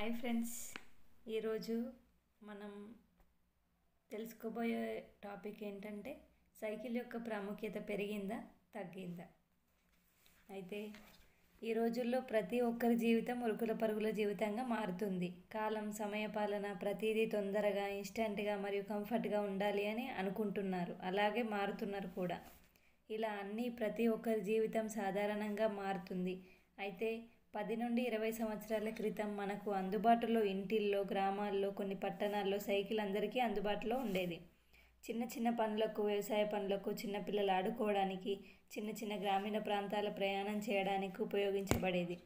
Hi friends, ఈరోజు మనం తెలుసుకోబోయే టాపిక్ ఏంటంటే సైకిల్ యొక్క ప్రాముఖ్యత పెరిగిందా తగ్గిందా. అయితే ఈ రోజుల్లో ప్రతి ఒక్కరి జీవితం ఉరుకుల పరుగుల జీవితంగా మారుతుంది. కాలం, సమయపాలన ప్రతిదీ తొందరగా, ఇన్స్టెంట్గా మరియు కంఫర్ట్గా ఉండాలి అని అనుకుంటున్నారు. అలాగే మారుతున్నారు కూడా. ఇలా అన్నీ ప్రతి ఒక్కరి జీవితం సాధారణంగా మారుతుంది. అయితే 10 నుండి 20 సంవత్సరాల క్రితం మనకు అందుబాటులో ఇంటిల్లో, గ్రామాల్లో, కొన్ని పట్టణాల్లో సైకిల్ అందరికీ అందుబాటులో ఉండేది. చిన్న చిన్న పనులకు, వ్యవసాయ పనులకు, చిన్నపిల్లలు ఆడుకోవడానికి, చిన్న చిన్న గ్రామీణ ప్రాంతాల ప్రయాణం చేయడానికి ఉపయోగించబడేది.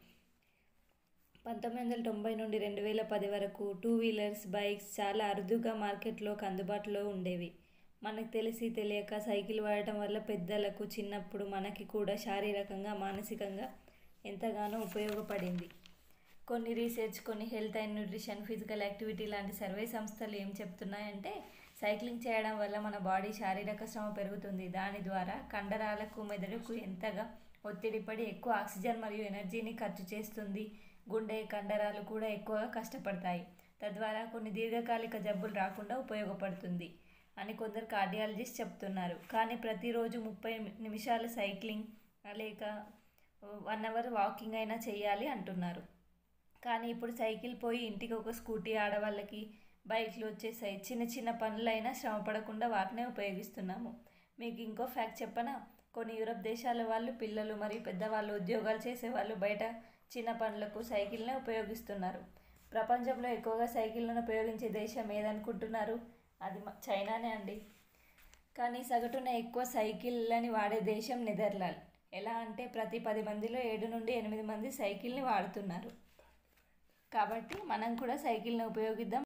1990 నుండి 2010 వరకు టూ వీలర్స్, బైక్స్ చాలా అరుదుగా మార్కెట్లోకి అందుబాటులో ఉండేవి. మనకు తెలిసి తెలియక సైకిల్ వాడటం వల్ల పెద్దలకు, చిన్నప్పుడు మనకి కూడా శారీరకంగా, మానసికంగా ఎంతగానో ఉపయోగపడింది. కొన్ని రీసెర్చ్, కొన్ని health and nutrition, physical activity లాంటి సర్వే సంస్థలు ఏం చెప్తున్నాయంటే సైక్లింగ్ చేయడం వల్ల మన బాడీ శారీరక శ్రమ పెరుగుతుంది. దాని ద్వారా కండరాలకు, మెదడుకు ఎంతగా ఒత్తిడి పడి ఎక్కువ ఆక్సిజన్ మరియు ఎనర్జీని ఖర్చు చేస్తుంది. గుండె, కండరాలు కూడా ఎక్కువగా కష్టపడతాయి. తద్వారా కొన్ని దీర్ఘకాలిక జబ్బులు రాకుండా ఉపయోగపడుతుంది అని కొందరు కార్డియాలజిస్ట్ చెప్తున్నారు. కానీ ప్రతిరోజు 30 నిమిషాలు సైక్లింగ్ లేక 1 అవర్ వాకింగ్ అయినా చేయాలి అంటున్నారు. కానీ ఇప్పుడు సైకిల్ పోయి ఇంటికి ఒక స్కూటీ, ఆడవాళ్ళకి బైక్లు వచ్చేసాయి. చిన్న చిన్న పనులైనా శ్రమ పడకుండా వాటినే ఉపయోగిస్తున్నాము. మీకు ఇంకో ఫ్యాక్ట్ చెప్పనా? కొన్ని యూరప్ దేశాల వాళ్ళు, పిల్లలు మరియు పెద్దవాళ్ళు, ఉద్యోగాలు చేసేవాళ్ళు బయట చిన్న పనులకు సైకిల్నే ఉపయోగిస్తున్నారు. ప్రపంచంలో ఎక్కువగా సైకిళ్లను ఉపయోగించే దేశం ఏదనుకుంటున్నారు? అది చైనానే అండి. కానీ సగటున ఎక్కువ సైకిళ్ళని వాడే దేశం నెదర్లాండ్. ఎలా అంటే ప్రతి 10 మందిలో 7 నుండి 8 మంది సైకిల్ని వాడుతున్నారు. కాబట్టి మనం కూడా సైకిల్ని ఉపయోగిద్దాం.